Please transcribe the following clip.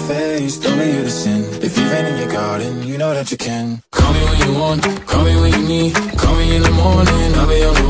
face, don't be you to sin. If you're in your garden, you know that you can. Call me when you want, call me when you need. Call me in the morning, I'll be on the